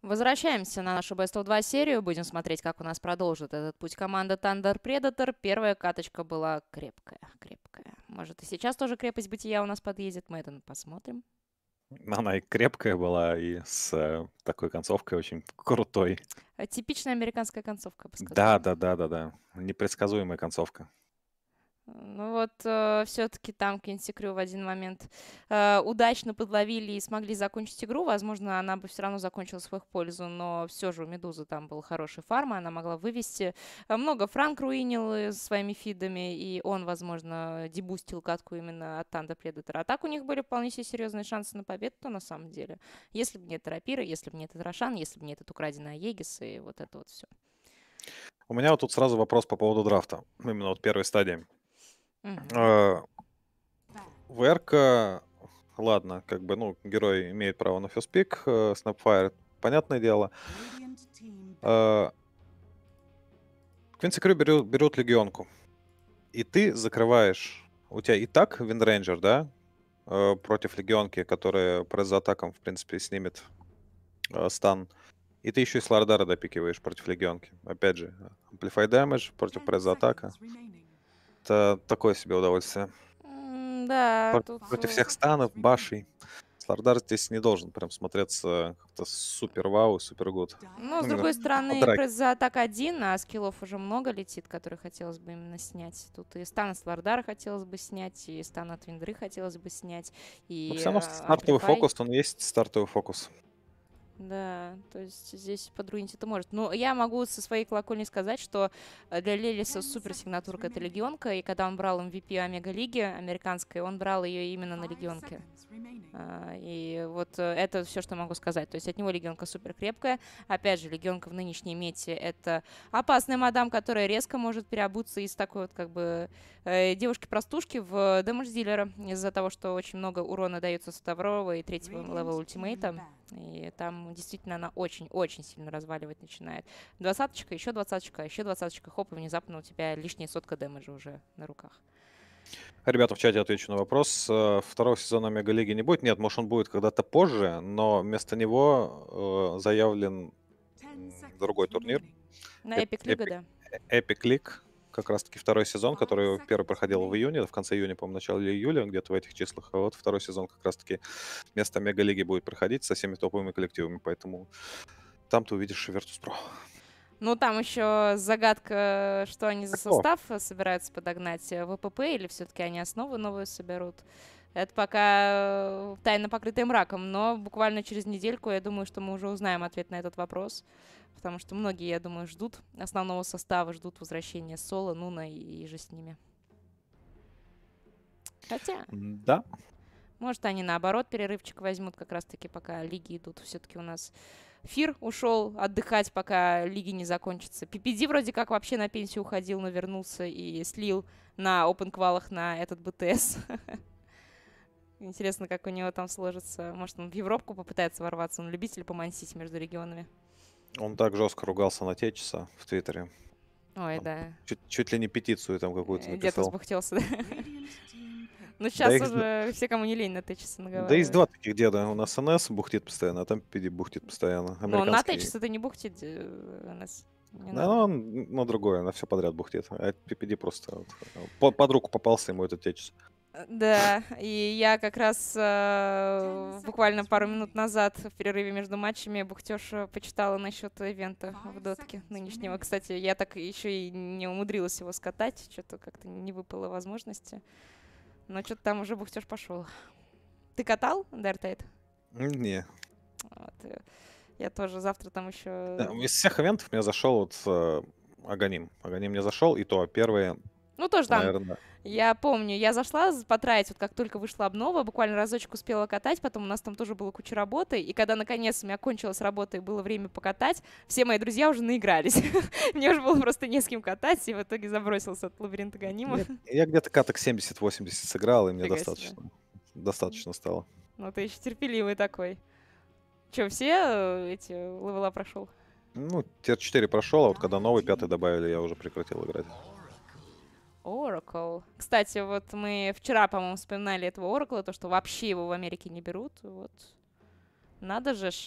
Возвращаемся на нашу Best of 2 серию. Будем смотреть, как у нас продолжит этот путь команда Thunder Predator. Первая каточка была крепкая, крепкая. Может, и сейчас тоже крепость бытия у нас подъедет. Мы это посмотрим. Она и крепкая была, и с такой концовкой очень крутой. Типичная американская концовка, я бы сказала. Да. Непредсказуемая концовка. Ну вот, все-таки там Кенси Крю в один момент удачно подловили и смогли закончить игру. Возможно, она бы все равно закончилась в их пользу, но все же у Медузы там был хороший фарм, она могла вывести. Много Франк руинил своими фидами, и он, возможно, дебустил катку именно от Thunder Predator. А так у них были вполне себе серьезные шансы на победу, на самом деле. Если бы не это Рапира, если бы не этот Рошан, если бы не этот украденный Аегис и вот это вот все. У меня вот тут сразу вопрос по поводу драфта. Именно вот первой стадии. Мгм. ВРК, ладно, как бы, ну, герой имеет право на first pick, Snapfire, понятное дело. Э, Квинси Крю берут легионку, и ты закрываешь, у тебя и так Виндрейнджер, да, против легионки, которая пресс-атаком, в принципе, снимет стан. И ты еще и Слардара допикиваешь против легионки. Опять же, Amplify Damage против пресс-атака. Это такое себе удовольствие. Да, тут... Против всех станов, башей. Слардар здесь не должен прям смотреться как-то супер вау, супер гуд. Ну, с Именно другой по стороны, драке. пресс за атак один, а скиллов уже много летит, которые хотелось бы именно снять. Тут и стан с Лардара хотелось бы снять, и стан от Виндры хотелось бы снять, Но и все равно стартовый Амплифай. фокус, он есть стартовый фокус. Да, то есть здесь подруинить это может. Но я могу со своей колокольни сказать, что для Лелиса супер сигнатурка — это Легионка, и когда он брал MVP Омега Лиги американской, он брал ее именно на Легионке. И вот это все, что могу сказать. То есть от него Легионка супер крепкая. Опять же, Легионка в нынешней мете — это опасная мадам, которая резко может переобуться из такой вот как бы девушки-простушки в дэмэдж-дилера из-за того, что очень много урона дается со второго и третьего левела ультимейта. И там действительно она очень-очень сильно разваливать начинает. Двадцаточка, еще двадцаточка, хоп, и внезапно у тебя лишняя сотка дэмэджа уже на руках. Ребята, в чате отвечу на вопрос. Второго сезона Мега-лиги не будет? Нет, может, он будет когда-то позже, но вместо него заявлен другой турнир. На Эпик Лига, да. Epic League. Как раз-таки второй сезон, который первый проходил в июне, в конце июня, по-моему, начале июля, где-то в этих числах. А вот второй сезон как раз-таки вместо Мега-лиги будет проходить со всеми топовыми коллективами, поэтому там ты увидишь Virtus.pro. Ну, там еще загадка, что они за Какого? состав собираются подогнать, ВПП, или все-таки они основу новую соберут. Это пока тайна, покрытая мраком, но буквально через недельку, я думаю, что мы уже узнаем ответ на этот вопрос. Потому что многие, я думаю, ждут основного состава, ждут возвращения Соло, Нуна и же с ними. Хотя, Да. может, они наоборот перерывчик возьмут, как раз-таки пока лиги идут. Все-таки у нас Фир ушел отдыхать, пока лиги не закончатся. PPD вроде как вообще на пенсию уходил, но вернулся и слил на опен-квалах на этот БТС. Интересно, как у него там сложится. Может, он в Европку попытается ворваться. Он любитель помансить между регионами. Он так жестко ругался на Течиса в Твиттере. Ой, Там да. чуть ли не петицию там какую-то Где-то написал. сбухтелся, да? Ну, Да сейчас их, уже все, кому не лень, на Течиса да есть наговаривают. два таких деда. У нас НС бухтит постоянно, а там PPD бухтит постоянно. Но на Американский. Течиса-то не бухтит у нас. Не Да, надо. он на другое, на все подряд бухтит. А PPD просто под руку попался ему этот Течис. Да, и я как раз буквально пару минут назад в перерыве между матчами Бухтеж почитала насчет ивента в дотке нынешнего. Кстати, я так еще и не умудрилась его скатать, что-то как-то не выпало возможности. Но что-то там уже Бухтеж пошел. Ты катал Дартейт? Не. Вот, я тоже завтра там еще... Из всех ивентов мне зашел вот Аганим. Аганим мне зашел, и то первые, Ну, тоже там, наверное. я помню, я зашла потратить, вот как только вышла обнова, буквально разочек успела катать, потом у нас там тоже было куча работы, и когда наконец у меня кончилась работа и было время покатать, все мои друзья уже наигрались. Мне уже было просто не с кем катать, и в итоге забросился от лабиринта Ганима. Я где-то каток 70-80 сыграл, и мне Фига себе. достаточно стало. Ну, ты еще терпеливый такой. Че, все эти левела прошел? Ну, тир-4 прошел, а вот когда новый 5 добавили, я уже прекратил играть. Oracle. Кстати, вот мы вчера, по-моему, вспоминали этого Oracle, то, что вообще его в Америке не берут. Вот. Надо же ж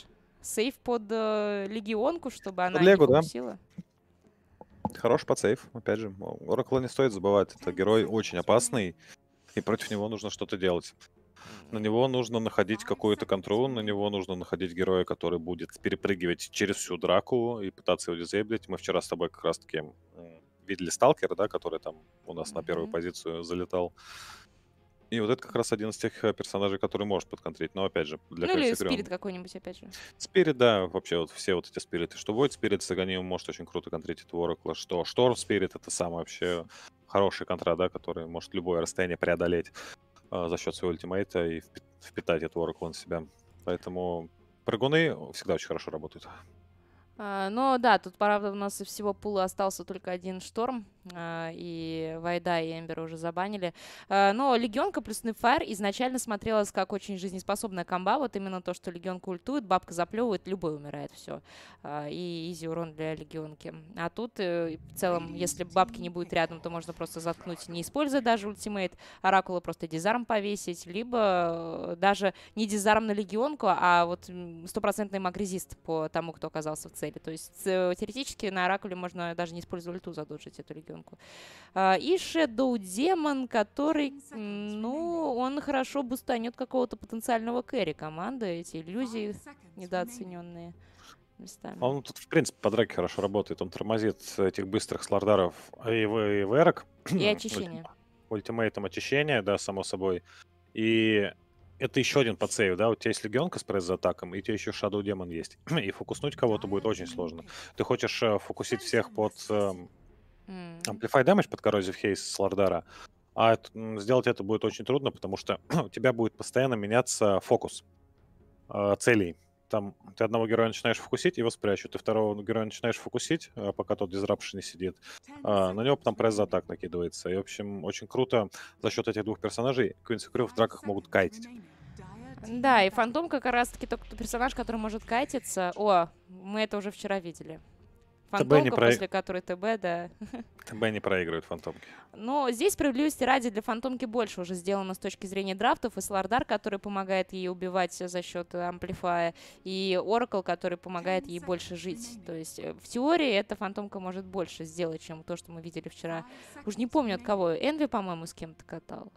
сейф под легионку, чтобы Под она не Легу, да? фокусила. Хороший подсейв, опять же. Оракла не стоит забывать, это герой очень опасный, и против него нужно что-то делать. На него нужно находить какую-то контру, на него нужно находить героя, который будет перепрыгивать через всю драку и пытаться его дизейблить. Мы вчера с тобой как раз-таки видели Сталкера, да, который там у нас на первую Мгм. позицию залетал. И вот это как раз один из тех персонажей, который может подконтрить. Но опять же, для Ну или квест игры спирит он... какой-нибудь, опять же. Спирит, да, вообще вот все вот эти спириты. Что Void Spirit с Аганимом может очень круто контрить этого Оракла, что Шторм Spirit — это самый вообще хороший контра, да, который может любое расстояние преодолеть за счет своего ультимейта и впитать эту Оракл на себя. Поэтому прыгуны всегда очень хорошо работают. Но да, тут, правда, у нас из всего пула остался только один шторм, и Вайда и Эмбера уже забанили. Но Легионка плюс Нефайр изначально смотрелась как очень жизнеспособная комба. Вот именно то, что Легионка ультует, бабка заплевывает, любой умирает, все. И изи урон для Легионки. А тут, в целом, если бабки не будет рядом, то можно просто заткнуть, не используя даже ультимейт, Оракула просто дизарм повесить, либо даже не дизарм на Легионку, а вот стопроцентный магрезист по тому, кто оказался в цели. То есть теоретически на Оракуле можно даже не используя ульту задоджить эту Легионку. И Shadow Demon, который, ну, он хорошо бустанет какого-то потенциального кэри команды. Эти иллюзии недооцененные местами. Он тут, в принципе, по драке хорошо работает. Он тормозит этих быстрых слардаров и верок. И очищение. Ультимейтом очищения, да, само собой. И это еще один подсейв, да, у тебя есть Легионка с пресс-атаком, и у тебя еще Shadow Demon есть. И фокуснуть кого-то будет очень сложно. Ты хочешь фокусить всех под Amplify Damage, под Corrosive Haze с Лордара, а сделать это будет очень трудно, потому что у тебя будет постоянно меняться фокус целей. Там ты одного героя начинаешь фокусить, его спрячут. Ты второго героя начинаешь фокусить, пока тот в дизрапшене сидит. На него потом пресс-атак накидывается. И, в общем, очень круто за счет этих двух персонажей Queen's Crew в драках могут кайтить. Да, и Фантом как раз-таки тот персонаж, который может кайтиться. О, мы это уже вчера видели. Фантомка, после которой ТБ, да. ТБ не проигрывает фантомки. Но здесь, справедливости ради, для фантомки больше уже сделано с точки зрения драфтов. И Слардар, который помогает ей убивать за счет амплифая, и Оракл, который помогает ей больше жить. То есть в теории эта фантомка может больше сделать, чем то, что мы видели вчера. Уж не помню от кого. Энви, по-моему, с кем-то катал.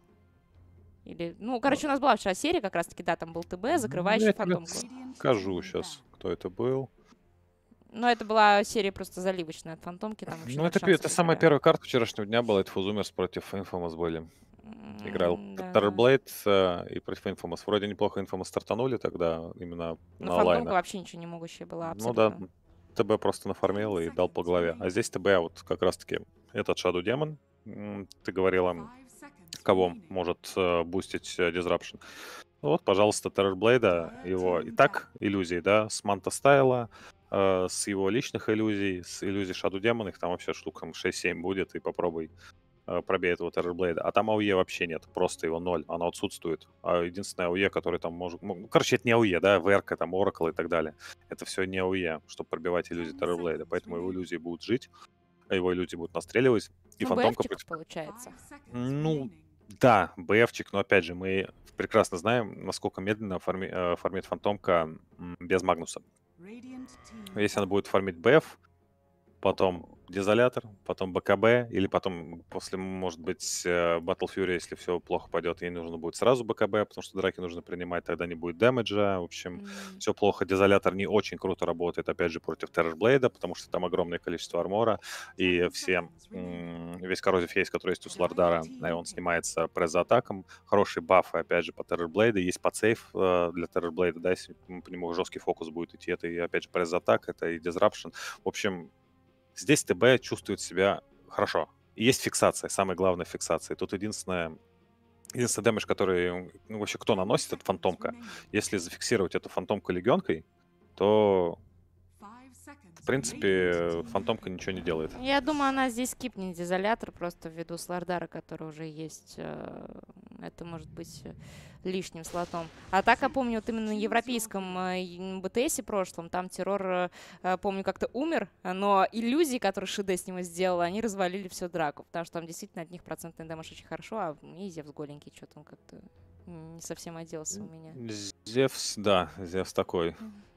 Или, ну, короче, у нас была вчера серия, как раз-таки, да, там был ТБ, закрывающий фантомку. Скажу сейчас, кто это был. Но это была серия просто заливочная от фантомки. Там ну, это самая первая карта вчерашнего дня была. Это Фузумерс против Infamous были. Играл Terrorblade и против Infamous. Вроде неплохо Infamous стартанули тогда, именно но на фантомка лайнах. вообще ничего не могущая была, Ну абсолютно. да, ТБ просто нафармил и дал по голове. А здесь ТБ вот как раз-таки этот Shadow Demon. Ты говорила, кого может бустить Disruption. Вот, пожалуйста, Terrorblade, его и так иллюзии, да, с Манта Стайла, с его личных иллюзий, с иллюзий Shadow Demon, их там вообще штукам 6-7 будет, и попробуй пробей этого Terrorblade. А там АУЕ вообще нет, просто его ноль, оно отсутствует. А единственное АУЕ, который там может... Ну, короче, это не АУЕ, да, ВРК, там, Oracle и так далее. Это все не АУЕ, чтобы пробивать иллюзии Terrorblade, поэтому его иллюзии будут жить, а его иллюзии будут настреливать, и ну, фантомка против... получается. Ну, да, БФчик, но опять же, мы прекрасно знаем, насколько медленно фармит фантомка без Магнуса. Если она будет фармить БФ, потом Дезолятор, потом БКБ, или потом после, может быть, Battle Fury, если все плохо пойдет, ей нужно будет сразу БКБ, потому что драки нужно принимать, тогда не будет дэмэджа. В общем, все плохо. Дезолятор не очень круто работает, опять же, против Terrorblade, потому что там огромное количество армора, и весь Corrosive Haze, который есть у Слардара, он снимается пресс-атаком. Хорошие бафы, опять же, по Terrorblade. Есть подсейв для Terrorblade, да, если по нему жесткий фокус будет идти. Это и, опять же, пресс-атак, это и Disruption. В общем, здесь ТБ чувствует себя хорошо. И есть фиксация, самая главная фиксация. Тут единственный дэмэдж, который вообще кто наносит, это фантомка. Если зафиксировать эту фантомку легионкой, то, в принципе, фантомка ничего не делает. Я думаю, она здесь скипнет дезолятор просто ввиду Слардара, который уже есть. Это может быть лишним слотом. А так, я помню, вот именно на европейском БТСе прошлом, там террор, помню, как-то умер, но иллюзии, которые Шиде с него сделала, они развалили всю драку, потому что там действительно от них процентный дэмэдж очень хорошо, а и Зевс голенький, что-то он как-то не совсем оделся у меня. Зевс, да, Зевс такой.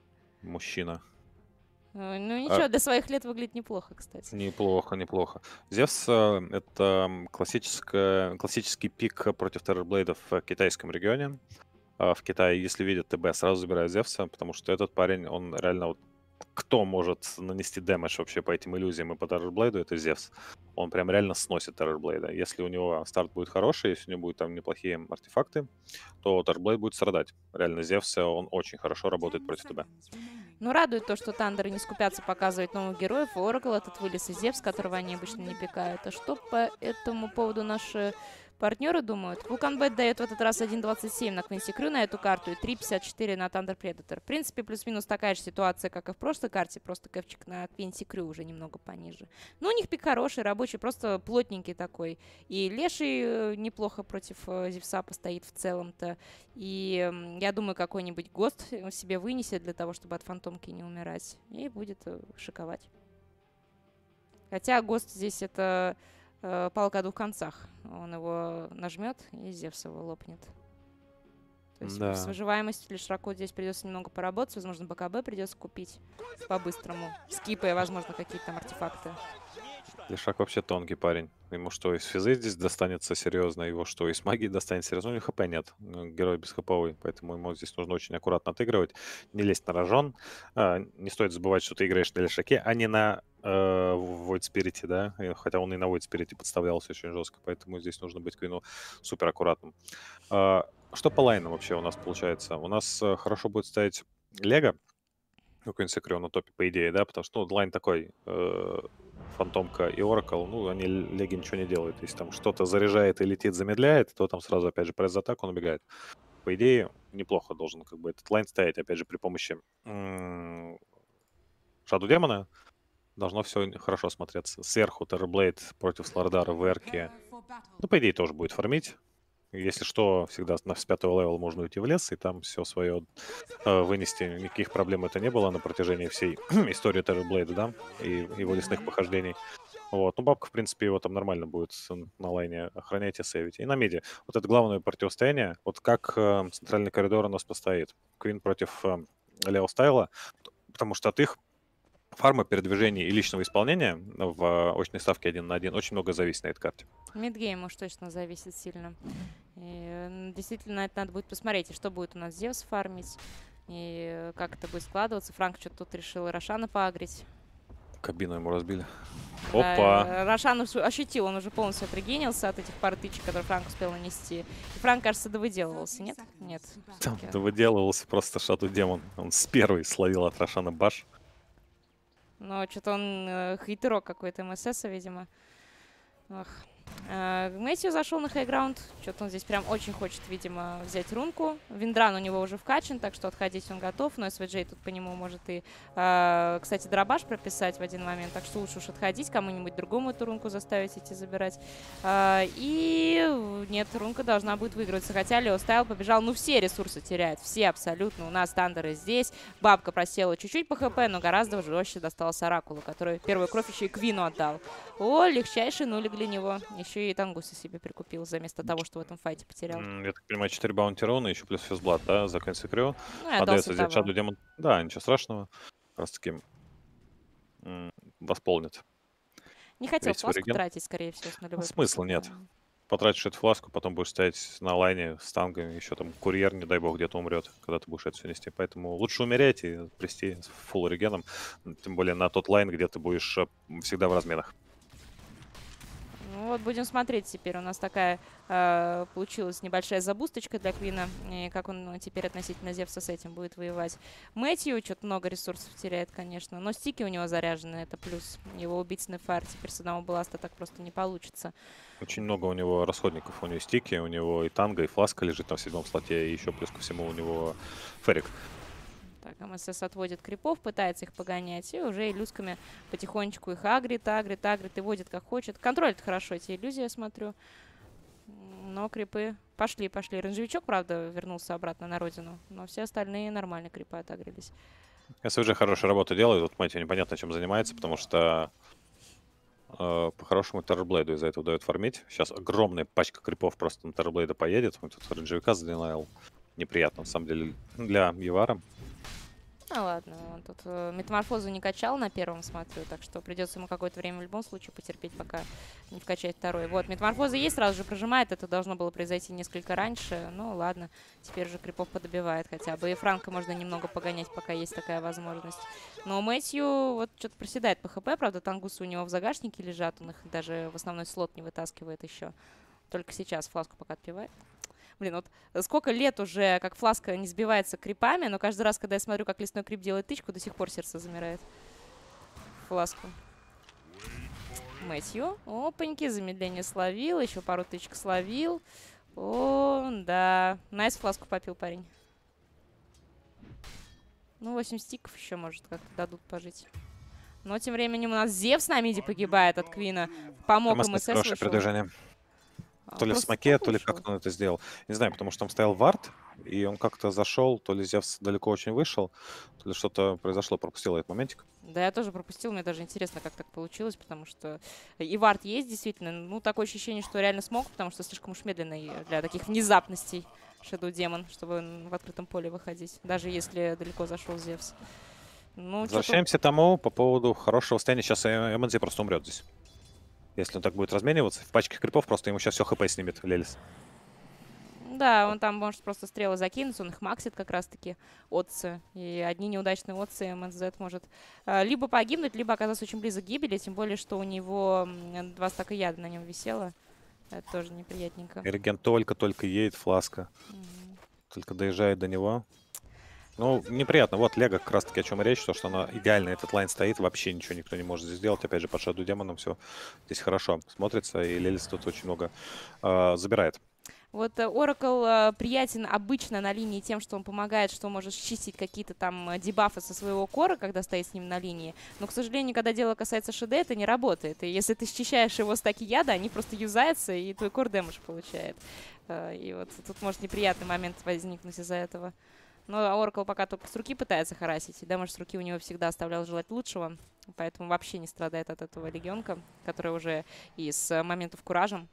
мужчина. Ну А, ничего, для своих лет выглядит неплохо, кстати. Неплохо, неплохо. Зевс это классический пик против террорблейдов в китайском регионе. В Китае, если видят ТБ, сразу забирают Зевса, потому что этот парень, он реально вот кто может нанести дэмэдж вообще по этим иллюзиям и по террорблейду, это Зевс. Он прям реально сносит террорблейда. Если у него старт будет хороший, если у него будут там неплохие артефакты, то террорблейд будет страдать. Реально, Зевс, он очень хорошо работает против ТБ. Ну, радует то, что Тандеры не скупятся показывать новых героев. Оракл этот вылез из Зевс, которого они обычно не пикают. А что по этому поводу наши партнеры думают? Вулканбет дает в этот раз 1.27 на Квинси Крю на эту карту и 3.54 на Тандер Предатор. В принципе, плюс-минус такая же ситуация, как и в прошлой карте, просто кэпчик на Квинси Крю уже немного пониже. Но у них пик хороший, рабочий, просто плотненький такой. И Леший неплохо против Зевса постоит в целом-то. И я думаю, какой-нибудь ГОСТ себе вынесет для того, чтобы от фантомки не умирать. И будет шиковать. Хотя ГОСТ здесь это палка о двух концах. Он его нажмет, и Зевс его лопнет. То есть с Да. выживаемостью для Широко здесь придется немного поработать. Возможно, БКБ придется купить по-быстрому, скипая, возможно, какие-то там артефакты. Лешак вообще тонкий парень. Ему что, из физы здесь достанется серьезно, его что, из магии достанется серьезно. У него хп нет. Герой бесхповый, поэтому ему здесь нужно очень аккуратно отыгрывать, не лезть на рожон. Не стоит забывать, что ты играешь на Лешаке, а не на Void Spirit, да? Хотя он и на Void Spirit подставлялся очень жестко, поэтому здесь нужно быть Квину супер аккуратным. Что по лайнам вообще у нас получается? У нас хорошо будет ставить Лего, какой-нибудь Секрё на топе, по идее, да, потому что, ну, лайн такой, Фантомка и Оракл, ну, они Леги ничего не делают. Если там что-то заряжает и летит, замедляет, то там сразу, опять же, пресс-атак, он убегает. По идее, неплохо должен как бы этот лайн стоять, опять же, при помощи Шаду Демона. Должно все хорошо смотреться. Сверху Террорблейд против Слардара в эрке. Ну, по идее, тоже будет фармить. Если что, всегда с 5-го левела можно уйти в лес и там все свое вынести. Никаких проблем это не было на протяжении всей истории Террорблейда, да, и его лесных похождений. Вот. Ну, бабка, в принципе, его там нормально будет на лайне охранять и сейвить. И на миде. Вот это главное противостояние. Вот как центральный коридор у нас постоит. Квин против Лео Стайла. Потому что от их фарма, передвижения и личного исполнения в очной ставке 1 на 1 очень много зависит на этой карте. Мидгейм уж точно зависит сильно. И действительно, это надо будет посмотреть, и что будет у нас Зевс фармить, и как это будет складываться. Франк что-то тут решил Рошана поагрить. Кабину ему разбили. Да, Опа! Рошан ощутил, он уже полностью отрегенился от этих пары тычек, которые Франк успел нанести. И Франк, кажется, довыделывался, нет? Нет. Там всё-таки. довыделывался просто Шаду Демон. Он с первой словил от Рошана баш. Но что-то он хейтерок какой-то МСС, видимо. Ах. Мэтью зашел на хайграунд. Что-то он здесь прям очень хочет, видимо, взять рунку. Виндран у него уже вкачан, так что отходить он готов. Но СВД тут по нему может и, кстати, дробаш прописать в один момент. Так что лучше уж отходить, кому-нибудь другому эту рунку заставить идти забирать. И нет, рунка должна будет выигрываться. Хотя Лео Стайл побежал. Ну, все ресурсы теряет. Все абсолютно. У нас стандеры здесь. Бабка просела чуть-чуть по ХП, но гораздо жестче досталось Оракулу, который первую кровь еще и Квину отдал. О, легчайший нулик для него. Еще и Тангуса себе прикупил, вместо того, что в этом файте потерял. Я так понимаю, 4 баунти рона, еще плюс физблат, да, за Квинси Крю. Ну, и отдался Отдается здесь того. Шаду Демон. Да, ничего страшного. Как раз таки восполнит. Не хотел весь свой фласку реген. тратить, скорее всего, с нулевой. Смысла нет. Потратишь эту фласку, потом будешь стоять на лайне с тангами, еще там курьер, не дай бог, где-то умрет, когда ты будешь это все нести. Поэтому лучше умереть и прийти с фулл регеном, тем более на тот лайн, где ты будешь всегда в разменах. Ну вот, будем смотреть теперь. У нас такая получилась небольшая забусточка для Квина. И как он теперь относительно Зевса с этим будет воевать. Мэтью что-то много ресурсов теряет, конечно. Но стики у него заряжены, это плюс. Его убить с нефар теперь с одного бласта так просто не получится. Очень много у него расходников. У него стики, у него и танго, и фласка лежит на 7-м слоте, и еще плюс ко всему у него ферик. Так, МСС отводит крипов, пытается их погонять, и уже иллюзками потихонечку их агрит, и водит как хочет. Контролит хорошо эти иллюзии, я смотрю. Но крипы пошли. Рейнджевичок, правда, вернулся обратно на родину, но все остальные нормально крипы отагрились. СВЖ хорошую работу делает. Вот Мэтью непонятно, чем занимается, потому что по-хорошему Террорблейду из-за этого дает фармить. Сейчас огромная пачка крипов просто на Террорблейда поедет. Вот тут рейнджевика заденайл. Неприятно, на самом деле, для Евара. Ну ладно, он тут метаморфозу не качал на первом, смотрю, так что придется ему какое-то время в любом случае потерпеть, пока не вкачает второй. Вот, метаморфоза есть, сразу же прожимает, это должно было произойти несколько раньше. Ну ладно, теперь же крипов подобивает хотя бы. И Франка можно немного погонять, пока есть такая возможность. Но Мэтью вот что-то проседает по ХП, правда, тангусы у него в загашнике лежат, он их даже в основной слот не вытаскивает еще. Только сейчас фласку пока отпивает. Блин, вот сколько лет уже, как фласка не сбивается крипами, но каждый раз, когда я смотрю, как лесной крип делает тычку, до сих пор сердце замирает. Фласку. Мэтью. Опаньки, замедление словил, еще пару тычек словил. О, да. Найс, фласку попил парень. Ну, 8 стиков еще, может, как-то дадут пожить. Но тем временем у нас Зевс на миде погибает от Квина. Помог МСС, хорошее вышел. продвижение. То ли в смоке, то ли как он это сделал. Не знаю, потому что там стоял вард, и он как-то зашел, то ли Зевс далеко очень вышел, то ли что-то произошло, пропустил этот моментик. Да, я тоже пропустил, мне даже интересно, как так получилось, потому что и вард есть, действительно. Ну, такое ощущение, что реально смог, потому что слишком уж медленный для таких внезапностей Shadow Demon, чтобы в открытом поле выходить, даже если далеко зашел Зевс. Ну, возвращаемся к тому по поводу хорошего состояния. Сейчас МНЗ просто умрет здесь. Если он так будет размениваться, в пачке крипов просто ему сейчас все хп снимет Лелис. Да, он там может просто стрелы закинуть, он их максит как раз-таки отцы. И одни неудачные отцы МНЗ может либо погибнуть, либо оказаться очень близко к гибели, тем более, что у него 2 стака яда на нем висело. Это тоже неприятненько. Реген только-только едет, фласка. Только доезжает до него. Ну, неприятно. Вот Лего как раз-таки о чем и речь, то, что она идеально этот лайн стоит, вообще ничего никто не может здесь сделать. Опять же, под Shadow Демоном все здесь хорошо смотрится, и Лелис тут очень много забирает. Вот Оракл приятен обычно на линии тем, что он помогает, что может чистить какие-то там дебафы со своего кора, когда стоит с ним на линии. Но, к сожалению, когда дело касается ШД, это не работает. И если ты счищаешь его стаки яда, они просто юзаются, и твой кор дэмэдж получает. И вот тут может неприятный момент возникнуть из-за этого. Но Оракл пока только с руки пытается харасить, и дэмэдж с руки у него всегда оставлял желать лучшего. Поэтому вообще не страдает от этого легионка, который уже и с моментов куражем.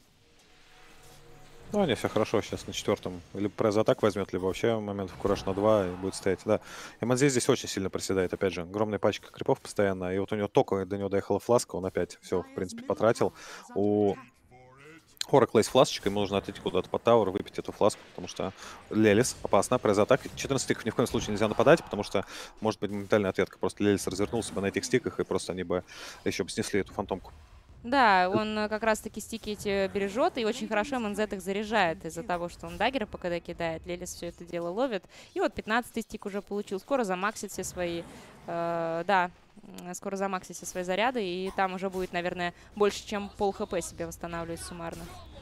Ну, не, все хорошо сейчас на 4-м. Либо пресс-атак возьмет, либо вообще момент в кураж на 2 и будет стоять. Да. МНЗ здесь очень сильно проседает. Опять же, огромная пачка крипов постоянно. И вот у него только до него доехала фласка, он опять все, в принципе, потратил. У Оракла есть фласочка, ему нужно отойти куда-то по тауру, выпить эту фласку, потому что Лелис опасно, пресс-атак. 14 стиков ни в коем случае нельзя нападать, потому что может быть моментальная ответка. Просто Лелис развернулся бы на этих стиках, и просто они бы еще бы снесли эту фантомку. Да, он как раз-таки стики эти бережет, и очень хорошо МНЗ их заряжает из-за того, что он даггера по КД кидает. Лелис все это дело ловит. И вот 15-й стик уже получил. Скоро замаксит все свои... да, скоро замаксит все свои заряды, и там уже будет, наверное, больше, чем пол хп себе восстанавливать суммарно.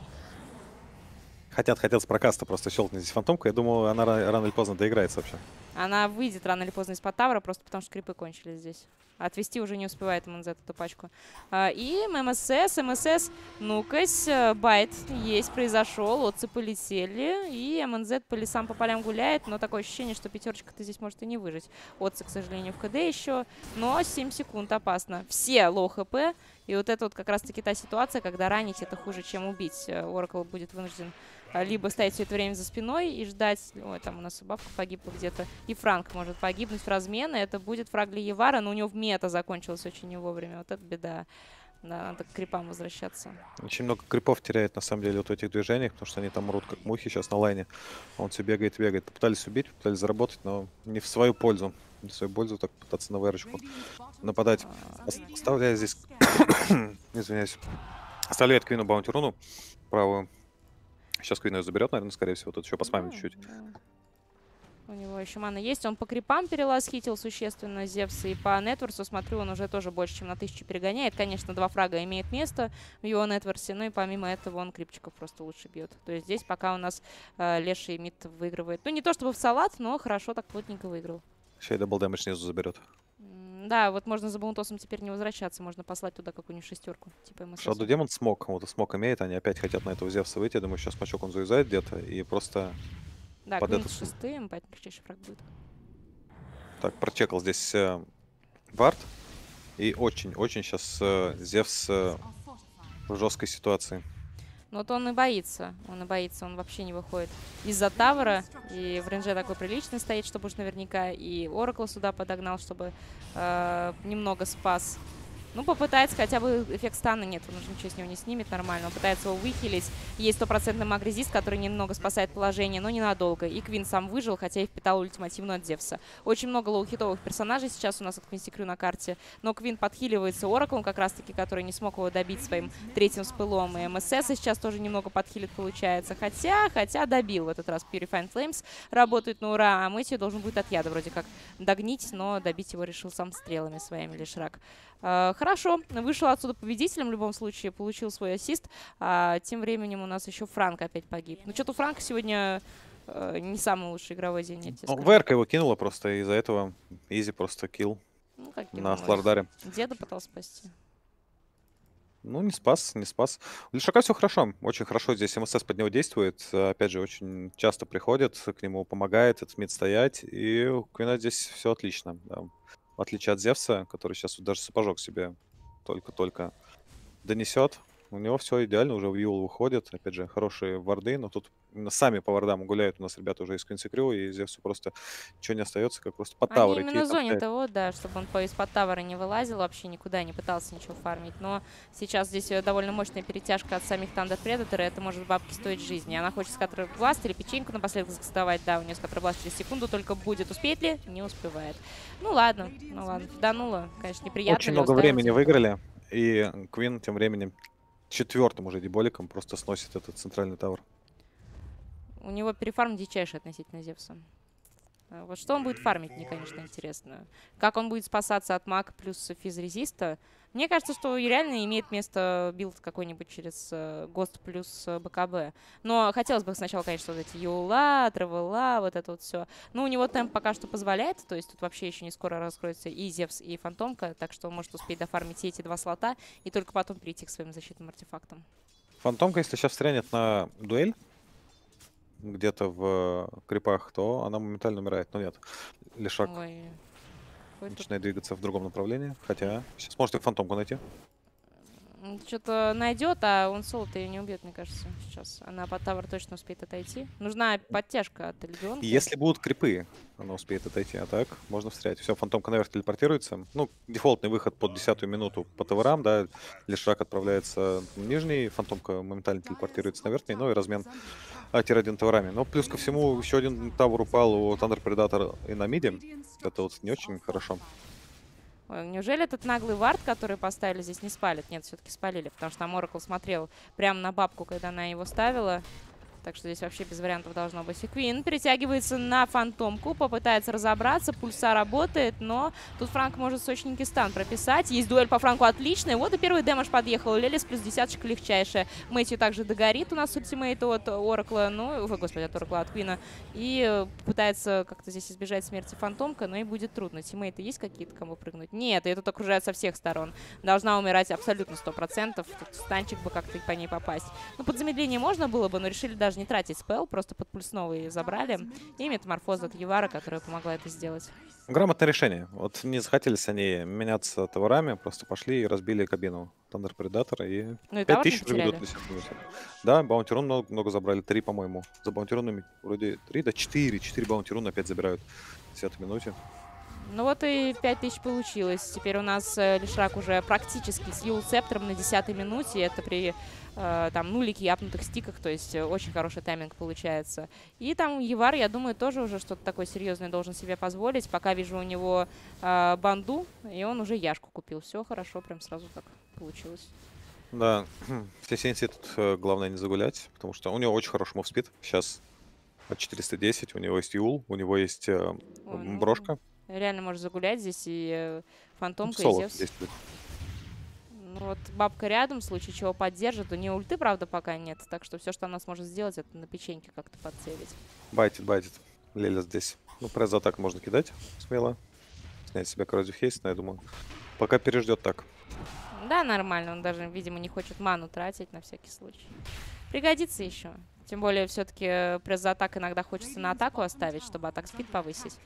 Хотел с прокаста просто щелкнуть здесь фантомку. Я думал, она рано или поздно доиграется вообще. Она выйдет рано или поздно из-под тавра, просто потому что крипы кончились здесь. Отвести уже не успевает МНЗ эту пачку. И МСС, ну-кась, байт есть, произошел, отцы полетели, и МНЗ по лесам, по полям гуляет, но такое ощущение, что пятерочка-то здесь может и не выжить. Отцы, к сожалению, в КД еще, но 7 секунд опасно. Все лоу хп, и вот это вот как раз-таки та ситуация, когда ранить это хуже, чем убить. Оракл будет вынужден либо стоять все это время за спиной и ждать. Ой, там у нас и бабка погибла где-то. И Франк может погибнуть в размены. Это будет фраг для Евара, но у него в мета закончилось очень не вовремя. Вот это беда. Да, надо к крипам возвращаться. Очень много крипов теряет, на самом деле, вот в этих движениях, потому что они там мрут, как мухи сейчас на лайне. Он все бегает. Попытались убить, попытались заработать, но не в свою пользу. Не в свою пользу, так пытаться на вэрочку нападать. Оставляя здесь... Извиняюсь. Оставляет Квину баунти руну правую. Сейчас Квин ее заберет, наверное, скорее всего. Тут еще поспамим чуть-чуть. У него еще мана есть. Он по крипам переласхитил существенно Зевса. И по нетворсу, смотрю, он уже тоже больше, чем на 1000 перегоняет. Конечно, 2 фрага имеет место в его нетворсе. Ну и помимо этого он крипчиков просто лучше бьет. То есть здесь пока у нас леший мид выигрывает. Ну не то чтобы в салат, но хорошо так плотненько выиграл. Еще и дабл дэмэдж снизу заберет. Да, вот можно за Баунтосом теперь не возвращаться. Можно послать туда какую-нибудь шестерку. Типа Shadow Demon смог. Вот смог имеет. Они опять хотят на этого Зевса выйти. Я думаю, сейчас мачок он заюзает где-то. И просто... Да, под Квин этот... с 6-м, поэтому легчайший фраг будет. Так, прочекал здесь вард. И очень-очень сейчас Зевс в жесткой ситуации. Но вот он и боится. Он вообще не выходит из-за тавера. И в рейнже такой приличный стоит, чтобы уж наверняка. И Оракл сюда подогнал, чтобы немного спас. Ну, попытается хотя бы эффект стана. Нет, он уже ничего с него не снимет нормально. Он пытается его выхилить. Есть стопроцентный маг-резист, который немного спасает положение, но ненадолго. И Квин сам выжил, хотя и впитал ультимативную от Зевса. Очень много лоу-хитовых персонажей сейчас у нас от Квинси Крю на карте. Но Квин подхиливается Ораклом, как раз-таки, который не смог его добить своим третьим спылом. И МСС сейчас тоже немного подхилит, получается. Хотя добил в этот раз. Purifying Flames работает на ура. А Мэтью должен будет от яда вроде как догнить, но добить его решил сам стрелами своими Лишрак. Хорошо, вышел отсюда победителем в любом случае, получил свой ассист. Тем временем у нас еще Франк опять погиб. Ну, что-то у Франка сегодня не самый лучший игровой день, я тебе скажу. Верка его кинула просто, и из-за этого изи просто килл Ну, как на Слардаре. Деда пытался спасти. Ну, не спас. У Лишака все хорошо. Очень хорошо здесь МСС под него действует. Опять же, очень часто приходит, к нему помогает, этот мид стоять. И у Квина здесь все отлично. Да. В отличие от Зевса, который сейчас вот даже сапожок себе только-только донесет. У него все идеально, уже в Юл выходит. Опять же, хорошие варды, но тут именно сами по вардам гуляют у нас ребята уже из Квинси Крю, и Зевсу просто ничего не остается, как просто под тавер Они идти. именно зонят его, да, чтобы он из-под тавера не вылазил, вообще никуда не пытался ничего фармить. Но сейчас здесь довольно мощная перетяжка от самих Thunder Predator, и это может бабки стоить жизни. Она хочет Scatter Blast или печеньку напоследок закастовать, да, у нее Scatter Blast через секунду только будет. Успеет ли? Не успевает. Ну ладно, фиданула. Конечно, неприятно. Очень много времени выиграли, и Квин тем временем четвертым уже деболиком просто сносит этот центральный тавер. У него перефарм дичайший относительно Зевса. Вот что он будет фармить, мне, конечно, интересно. Как он будет спасаться от маг плюс физрезиста. Мне кажется, что реально имеет место билд какой-нибудь через ГОСТ плюс БКБ. Но хотелось бы сначала, конечно, вот эти Юла, Тревела, вот это вот все. Но у него темп пока что позволяет. То есть тут вообще еще не скоро раскроется и Зевс, и Фантомка. Так что он может успеть дофармить эти два слота и только потом перейти к своим защитным артефактам. Фантомка, если сейчас стрянет на дуэль где-то в крипах, то она моментально умирает. Но нет, Лишак начинает двигаться в другом направлении. Хотя сейчас может и Фантомку найти. Что-то найдет, а он соло-то ее не убьет, мне кажется, сейчас. Она под тавер точно успеет отойти. Нужна подтяжка от Легионки. Если будут крипы, она успеет отойти. А так можно встрять. Все, Фантомка наверх телепортируется. Ну, дефолтный выход под 10-ю минуту по таверам, да. Лишак отправляется в нижний, Фантомка моментально телепортируется на верхний, ну и размен тир-1 таверами. Но плюс ко всему еще один тавер упал у Thunder Predator и на миде. Это вот не очень хорошо. Ой, неужели этот наглый вард, который поставили, здесь не спалит? Нет, все-таки спалили, потому что там Оракл смотрел прямо на бабку, когда она его ставила. Так что здесь вообще без вариантов должно быть. И Квин перетягивается на Фантомку, попытается разобраться. Пульса работает, но тут Франк может сочненький стан прописать. Есть дуэль по Франку отличная. Вот и первый дэмэдж подъехал. Лелис плюс десяточка легчайшая. Мэтью также догорит у нас ультимейт от Оракла. Ну, господи, от Оракла, от Квина. И пытается как-то здесь избежать смерти Фантомка, но и будет трудно. Тиммейты есть какие-то, кому прыгнуть? Нет, и тут окружают со всех сторон. Должна умирать абсолютно 100%. Тут станчик бы как-то по ней попасть. Ну, под замедление можно было бы, но решили даже не тратить спел, просто под пульс новый забрали. И метаморфоза от Ювара, которая помогла это сделать. Грамотное решение. Вот не захотелись они меняться товарами, просто пошли и разбили кабину Thunder Predator и, ну, и 5000 ведут. Да, баунтирун много забрали, 3, по-моему. За баунтирунами вроде 3, да 4 баунтируна опять забирают в 10-й минуте. Ну вот и 5000 получилось. Теперь у нас Лишрак уже практически с Юл-Септором на 10-й минуте. Это при там нулике и апнутых стиках, то есть очень хороший тайминг получается. И там Ювар, я думаю, тоже уже что-то такое серьезное должен себе позволить. Пока вижу у него банду, и он уже яшку купил. Все хорошо, прям сразу так получилось. Да, все сенси тут главное не загулять, потому что у него очень хороший мувспид. Сейчас 410, у него есть Юл, у него есть брошка. Реально может загулять здесь и Фантомка, соло и Зевс. действует. Ну вот бабка рядом, в случае чего поддержит. У нее ульты, правда, пока нет. Так что все, что она сможет сделать, это на печеньке как-то подцелить. Байтит. Леля здесь. Ну, пресс за атаку можно кидать смело. Снять себе коррозию хейст, но я думаю, пока переждет так. Да, нормально. Он даже, видимо, не хочет ману тратить на всякий случай. Пригодится еще. Тем более, все-таки пресс за атак иногда хочется на атаку оставить, чтобы атак спид повысить.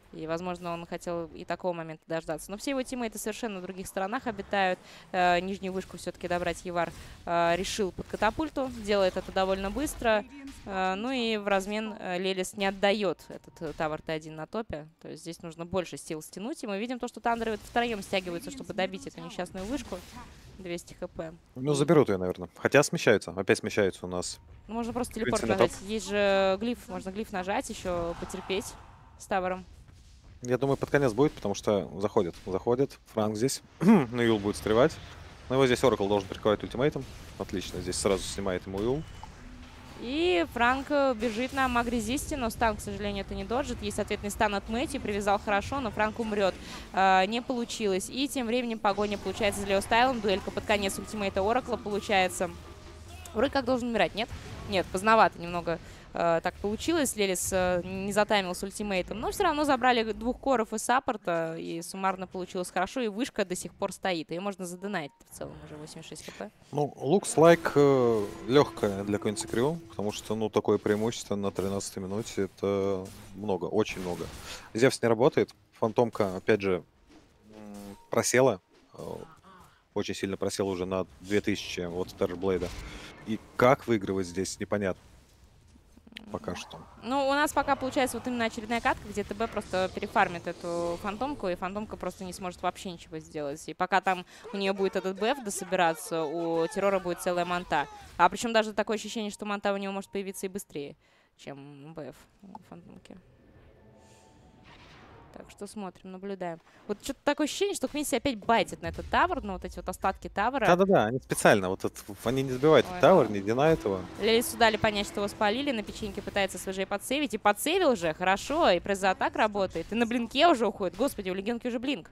И, возможно, он хотел и такого момента дождаться. Но все его тиммейты совершенно на других сторонах обитают. Нижнюю вышку все-таки добрать Евар решил под катапульту. Делает это довольно быстро. Ну и в размен Лелис не отдает этот тавер Т1 на топе. То есть здесь нужно больше сил стянуть. И мы видим то, что Тандеры втроем стягиваются, чтобы добить эту несчастную вышку. 200 хп. Ну, заберут ее, наверное. Хотя смещаются. Опять смещаются у нас. Ну, можно просто В телепорт принципе, на нажать. Есть же глиф. Можно глиф нажать, еще потерпеть с тавером. Я думаю, под конец будет, потому что заходит. Заходит. Франк здесь. На Юл будет стревать. Но его здесь Оракл должен прикрывать ультимейтом. Отлично. Здесь сразу снимает ему Юл. И Франк бежит на Магрезисте, но стан, к сожалению, это не доджит. Есть ответный стан от Мэтью, привязал хорошо, но Франк умрет. Не получилось. И тем временем погоня получается за Лео Стайлом. Дуэлька под конец ультимейта Оракла получается. Вроде как должен умирать, нет? Нет, поздновато немного так получилось. Лелис не затаймил с ультимейтом, но все равно забрали 2 коров из саппорта, и суммарно получилось хорошо, и вышка до сих пор стоит. Ее можно задонать в целом уже 86 хп. Ну, looks like легкая для Queen's Crew, потому что, ну, такое преимущество на 13-й минуте, это много, очень много. Зевс не работает, Фантомка, опять же, просела, очень сильно просела уже на 2000 от Террорблейда. И как выигрывать здесь, непонятно. Пока что. Ну, у нас пока получается вот именно очередная катка, где ТБ просто перефармит эту фантомку, и фантомка просто не сможет вообще ничего сделать. И пока там у нее будет этот БФ дособираться, у террора будет целая манта. А причем даже такое ощущение, что манта у него может появиться и быстрее, чем БФ у фантомки. Так что смотрим, наблюдаем. Вот что-то такое ощущение, что Квинси опять байтит на этот тавер, ну вот эти вот остатки тавера. Да-да-да, они специально, вот это, они не сбивают тавер, не динают его. Лелису дали понять, что его спалили, на печеньке пытается свежей подсейвить, и подсейвил же, хорошо, и пресс-атак работает, и на блинке уже уходит. Господи, у Легионки уже блинк.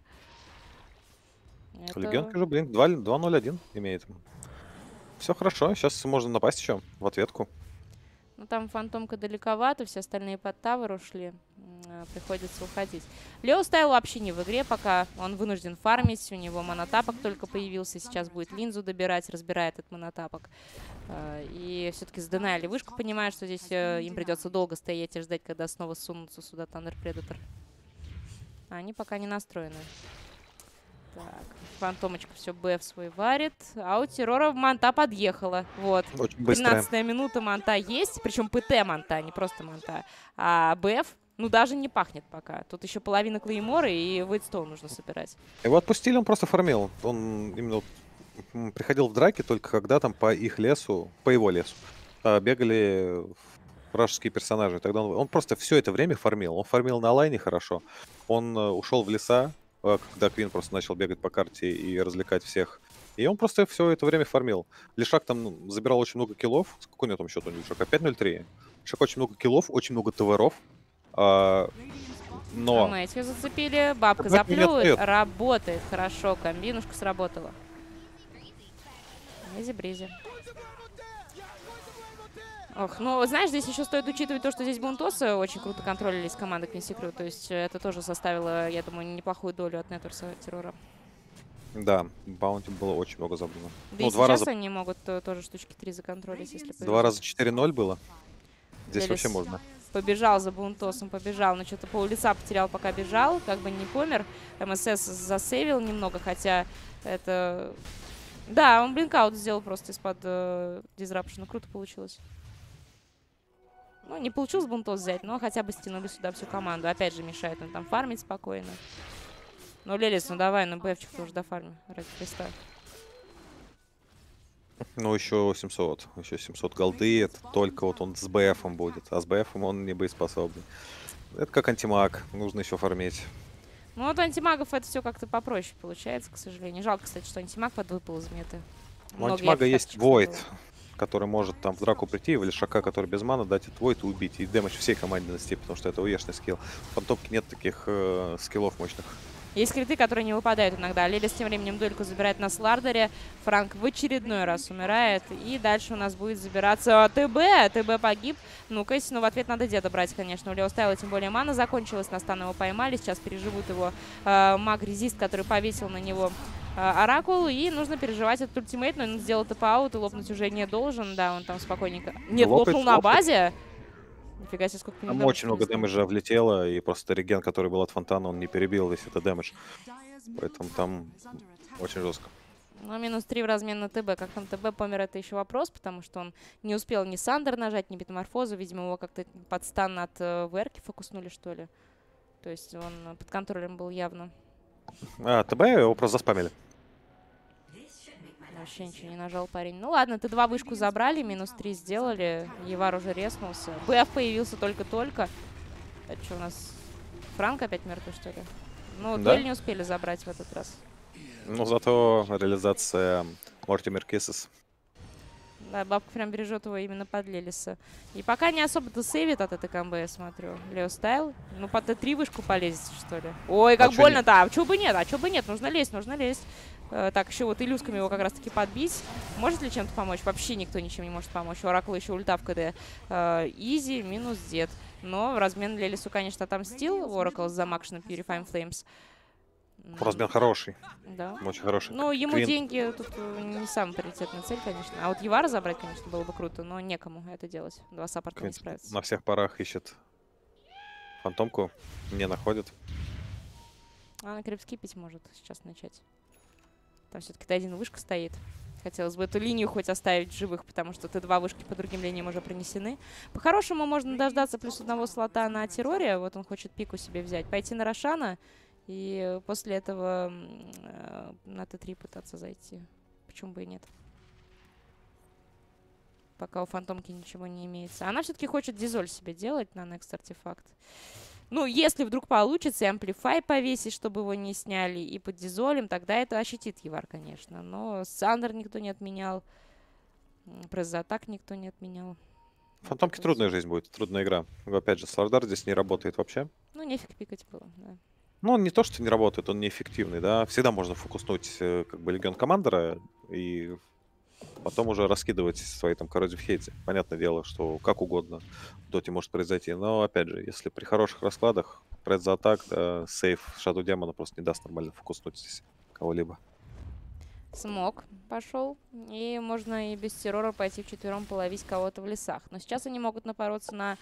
У Легионки уже блинк, 2-0-1 имеет. Все хорошо, сейчас можно напасть еще в ответку. Ну, там фантомка далековато, все остальные под тавер ушли. Приходится уходить. Лео Стайл вообще не в игре пока. Он вынужден фармить. У него монотапок только появился. Сейчас будет линзу добирать, разбирает этот монотапок. И все-таки сденали вышку, понимая, что здесь им придется долго стоять и ждать, когда снова сунутся сюда Thunder Predator. А они пока не настроены. Так, фантомочка все БФ свой варит. А у террора манта подъехала. Вот. 13-я минута, манта есть. Причем ПТ манта, не просто манта. А БФ, ну, даже не пахнет пока. Тут еще половина клеймора и Вейтстоун нужно собирать. Его отпустили, он просто фармил. Он именно приходил в драки только когда там по их лесу, по его лесу, бегали вражеские персонажи. Тогда он просто все это время фармил. Он фармил на лайне хорошо. Он ушел в леса, когда Квин просто начал бегать по карте и развлекать всех. И он просто все это время фармил. Лишак там забирал очень много киллов. Какой у него там счет у Лишака? 5-0-3. Лишак очень много киллов, очень много ТВРов. Но... Мэтью зацепили, бабка заплюет, работает хорошо, комбинушка сработала. Изи-бризи. Ох, ну, знаешь, здесь еще стоит учитывать то, что здесь бунтосы очень круто контролились командой Queen's Crew, то есть это тоже составило, я думаю, неплохую долю от Нетворса террора. Да, баунти было очень много забрано. Да ну, и сейчас раза... они могут тоже штучки 3 законтролить, если повезет. 2 раза 4-0 было. Здесь Лелис вообще можно. Побежал за бунтосом, побежал, но что-то пол лица потерял, пока бежал, как бы не помер. МСС засейвил немного, хотя это... Да, он блинкаут сделал просто из-под дизрапшена, круто получилось. Ну, не получилось бунтос взять, но хотя бы стянули сюда всю команду. Опять же мешает он там фармить спокойно. Ну, Лелис, ну давай, ну БФчик тоже дофарми, ради Христа. Ну, еще 700. Еще 700 голды. Это только вот он с БФом будет. А с БФом он не боеспособный. Это как антимаг. Нужно еще фармить. Ну, вот антимагов это все как-то попроще получается, к сожалению. Жалко, кстати, что антимаг подвыпал из меты. У антимага есть Void, который может там в драку прийти, или Шака, который без мана, дать этот Void и убить. И дэмэдж всей команде нанести, потому что это уешный скилл. В Фантомке нет таких скиллов мощных. Есть криты, которые не выпадают иногда. Лелис тем временем дуэльку забирает на Слардере. Франк в очередной раз умирает. И дальше у нас будет забираться ТБ. ТБ погиб. Ну, Кэсси, ну, в ответ надо деда брать, конечно. У Лео Стайла тем более мана закончилась. На стан его поймали. Сейчас переживут его маг-резист, который повесил на него Оракул. И нужно переживать этот ультимейт. Но он сделал тэп-аут и лопнуть уже не должен. Да, он там спокойненько... Нет, лопнул на базе. Нифига себе, сколько по нему Там дэмэдж очень много принесло. дэмэджа влетело, и просто реген, который был от фонтана, он не перебил весь этот дэмэдж. Поэтому там очень жестко. Ну, -3 в размен на ТБ. Как там ТБ помер, это еще вопрос, потому что он не успел ни Сандер нажать, ни Метаморфозу. Видимо, его как-то под стан от ВРки фокуснули, что ли. То есть он под контролем был явно. ТБ его просто заспамили. Вообще ничего не нажал парень. Ну ладно, Т2 вышку забрали, -3 сделали. Евар уже резнулся. БФ появился только-только. Это что у нас? Франк опять мертвый, что ли? Ну, Да? дуэль не успели забрать в этот раз. Ну, зато реализация Мортимер Киссес. Да, бабка прям бережет его именно под Лелиса. И пока не особо-то сейвит от этой комбо, я смотрю. Лео Стайл. Ну, по Т3 вышку полезет, что ли. Ой, как больно-то. А чё бы нет? А чё бы нет? Нужно лезть, нужно лезть. Так, еще вот иллюзками его как раз-таки подбить. Может ли чем-то помочь? Вообще никто ничем не может помочь. У Оракла еще ульта в КД. Изи минус дед. Но в размен Лелису, конечно, отомстил Оракл за Макшином Purifying Flames. Размен хороший. Да. Очень хороший. Ну, ему Квин. деньги тут не самая приоритетная цель, конечно. А вот Евара забрать, конечно, было бы круто, но некому это делать. Два саппорта не Квин справятся. на всех парах ищет фантомку, не находит. Она крипскипить может сейчас начать. Там все-таки Т1 вышка стоит. Хотелось бы эту линию хоть оставить в живых, потому что Т2 вышки по другим линиям уже принесены. По-хорошему можно дождаться плюс одного слота на Терроре. Вот он хочет пику себе взять. Пойти на Рошана и после этого на Т3 пытаться зайти. Почему бы и нет? Пока у фантомки ничего не имеется. Она все-таки хочет дизоль себе делать на Next артефакт. Ну, если вдруг получится, и амплифай повесить, чтобы его не сняли, и под дизолем, тогда это ощутит Евар, конечно. Но Сандер никто не отменял. Пресс-атак никто не отменял. Фантомке трудная жизнь будет, трудная игра. Опять же, Слардар здесь не работает вообще. Ну, нефиг пикать было, да. Ну, он не то, что не работает, он неэффективный, да. Всегда можно фокуснуть как бы Легион Командера и потом уже раскидывать свои там коррозив хейты. Понятное дело, что как угодно в доте может произойти. Но, опять же, если при хороших раскладах, пресс за атак, да, сейф Shadow Демона просто не даст нормально фокуснуть здесь кого-либо. Смог пошел. И можно и без террора пойти вчетвером половить кого-то в лесах. Но сейчас они могут напороться на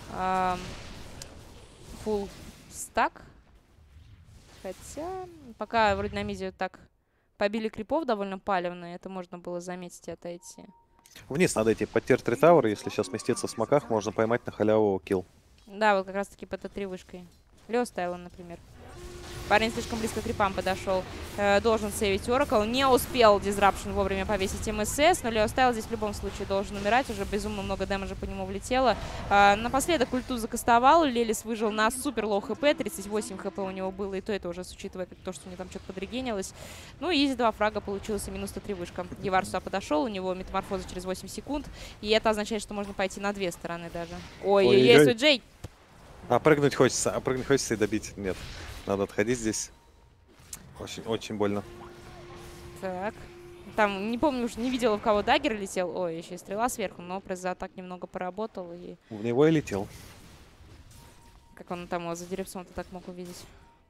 фулл стак. Хотя пока вроде на миде так побили крипов довольно палевно. Это можно было заметить и отойти. Вниз надо идти под тир 3 тауэр. Если сейчас сместиться в смоках, можно поймать на халяву килл. Да, вот как раз таки по Т3 вышкой. Лео Стайлон, например. Парень слишком близко к крипам подошел. Должен сейвить Оракл. Не успел Disruption вовремя повесить МСС, но Лео Стайл здесь в любом случае должен умирать. Уже безумно много дэмэджа по нему влетело. Напоследок ульту закастовал. Лелис выжил на супер лоу хп. 38 хп у него было. И то это уже с учитывая то, что у него там что-то подрегенилось. Ну и изи 2 фрага получился. Минус 103 вышка. Евар сюда подошел. У него метаморфоза через 8 секунд. И это означает, что можно пойти на две стороны даже. Ой-ой-ой, Джей. А прыгнуть хочется и добить. Нет. Надо отходить здесь. Очень больно. Так. Там, не помню, уж не видела, в кого даггер летел. Ой, еще и стрела сверху, но пресс-за атак немного поработал. И... В него и летел. Как он там его за деревцом-то так мог увидеть?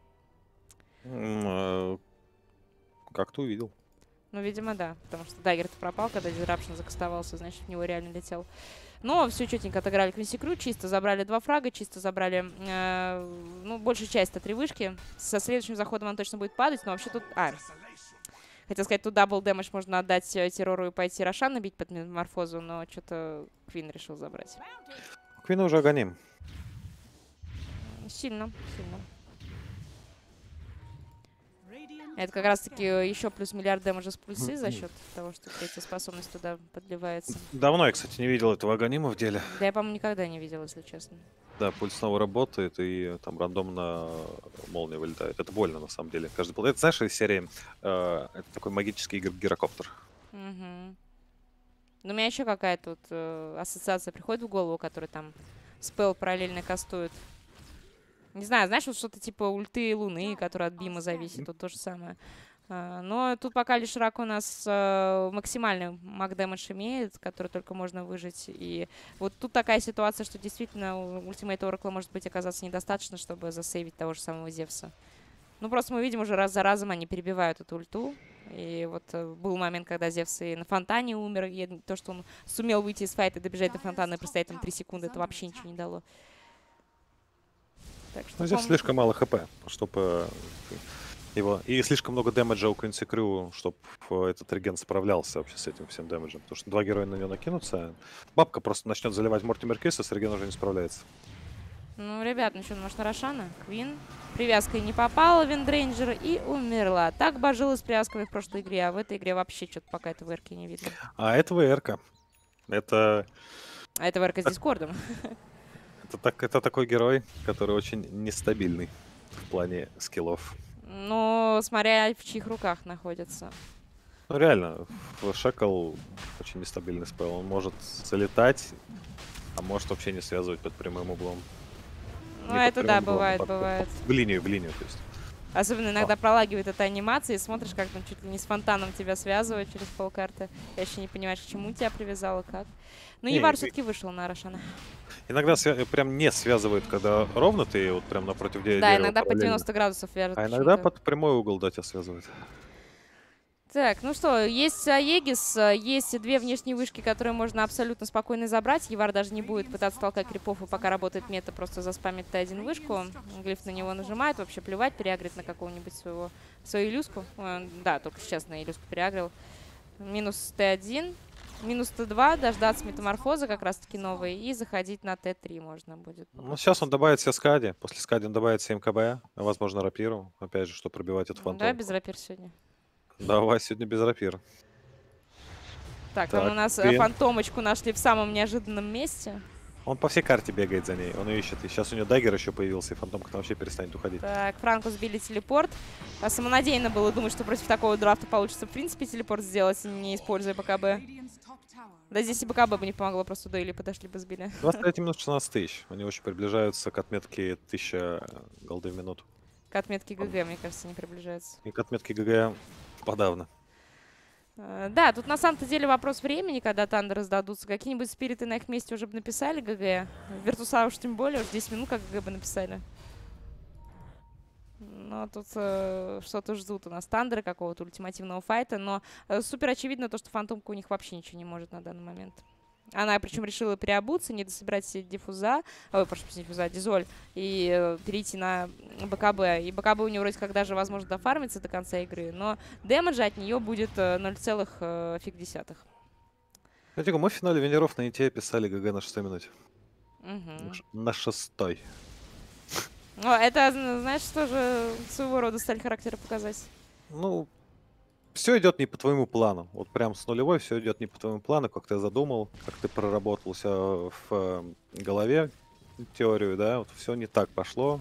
Как-то увидел. Ну, видимо, да. Потому что даггер-то пропал, когда дизрапшн закастовался, значит, в него реально летел. Но все четенько отыграли Квинси-Крю, чисто забрали 2 фрага, чисто забрали, ну, большую часть от 3 вышки. Со следующим заходом он точно будет падать, но вообще тут... Хотел сказать, тут дабл дэмэдж можно отдать террору и пойти Рошана бить под метаморфозу, но что-то Квин решил забрать. Квина уже гоним. Сильно, сильно. Это как раз-таки еще плюс миллиард дэмэджа с пульсы за счет того, что третья способность туда подливается. Давно я, кстати, не видел этого аганима в деле. Да я, по-моему, никогда не видел, если честно. Да, пульс снова работает, и там рандомно молния вылетает. Это больно, на самом деле. Каждый пул. Это, знаешь, из серии это такой магический гирокоптер. Угу. Но у меня еще какая-то вот ассоциация приходит в голову, которая там спел параллельно кастует. Не знаю, знаешь, вот что-то типа ульты Луны, которая от бима зависит, тут то же самое. Но тут пока лишь рак у нас максимальный маг-дэмэдж имеет, который только можно выжить. И вот тут такая ситуация, что действительно ультимейт Оракла может быть оказаться недостаточно, чтобы засейвить того же самого Зевса. Ну, просто мы видим уже раз за разом они перебивают эту ульту. И вот был момент, когда Зевс и на фонтане умер, и то, что он сумел выйти из файта, добежать до фонтана и простоять там 3 секунды, это вообще ничего не дало. Так что, Ну, здесь слишком мало хп, чтобы его... И слишком много дэмэджа у Quincy Crew, чтобы этот реген справлялся вообще с этим всем дэмэджем. Потому что 2 героя на него накинутся, бабка просто начнет заливать Мортимер Кисс, а с реген уже не справляется. Ну, ребят, ну что, может, на Рошана? Квин. Привязкой не попала Виндрейнджер и умерла. Так божилась с привязками в прошлой игре, а в этой игре вообще что-то пока этого эрки не видно. А это ВРК. Это... А это ВРК с Дискордом. Это такой герой, который очень нестабильный в плане скиллов. Ну, смотря в чьих руках находится. Ну, реально, Шекл очень нестабильный спел. Он может залетать, а может вообще не связывать под прямым углом. Ну, это да, бывает, бывает. В линию, то есть. Особенно иногда пролагивает эта анимация, и смотришь, как там чуть ли не с фонтаном тебя связывают через полкарты. Я еще не понимаешь, к чему тебя привязало, как. Ну, Ивар все-таки вышел на Рошана. Иногда прям не связывает, когда ровно ты вот прям напротив дерева. Да, иногда по 90 градусов вяжет. А иногда под прямой угол, да, тебя связывает. Так, ну что, есть Аегис, есть 2 внешние вышки, которые можно абсолютно спокойно забрать. Евар даже не будет пытаться толкать крипов, и пока работает мета, просто заспамит Т1 вышку. Глиф на него нажимает, вообще плевать, переагрит на какого-нибудь свою Илюску. Да, только сейчас на Илюску переагрил. Минус Т1, минус Т2, дождаться метаморфоза как раз-таки новой, и заходить на Т3 можно будет. Ну, сейчас он добавит себе скади, после скади он добавит 7 КБ, возможно, рапиру, опять же, что пробивать от фантома. Да, без рапир сегодня. Давай, сегодня без рапир. Так, там у нас фантомочку нашли в самом неожиданном месте. Он по всей карте бегает за ней, он ее ищет. И сейчас у него даггер еще появился, и фантомка там вообще перестанет уходить. Так, Франку сбили телепорт. Самонадеянно было думать, что против такого драфта получится в принципе телепорт сделать, не используя БКБ. Да здесь и БКБ бы не помогло, просто до или подошли бы сбили. 23 минут 16 тысяч. Они очень приближаются к отметке 1000 голды в минуту. К отметке ГГ, мне кажется, не приближаются. И к отметке ГГ подавно. Да, тут на самом-то деле вопрос времени, когда Тандеры сдадутся. Какие-нибудь спириты на их месте уже бы написали ГГ. Виртуса уж тем более, уж 10 минут как ГГ бы написали. Но тут что-то ждут у нас Тандеры, какого-то ультимативного файта. Но супер очевидно то, что Фантомка у них вообще ничего не может на данный момент. Она причем решила переобуться, не дособирать все диффуза, прошу прощения, диффуза, дизоль, и перейти на БКБ. И БКБ у нее вроде как даже возможно дофармиться до конца игры, но дэмэджа от нее будет 0,1. Кстати, мы в финале Венеров на ИТ писали ГГ на 6 минуте. Угу. На 6. Ну, это, знаешь, тоже своего рода сталь характера показать. Ну, все идет не по твоему плану. Вот прям с нулевой все идет не по твоему плану, как ты задумал, как ты проработался в голове теорию, да, вот все не так пошло.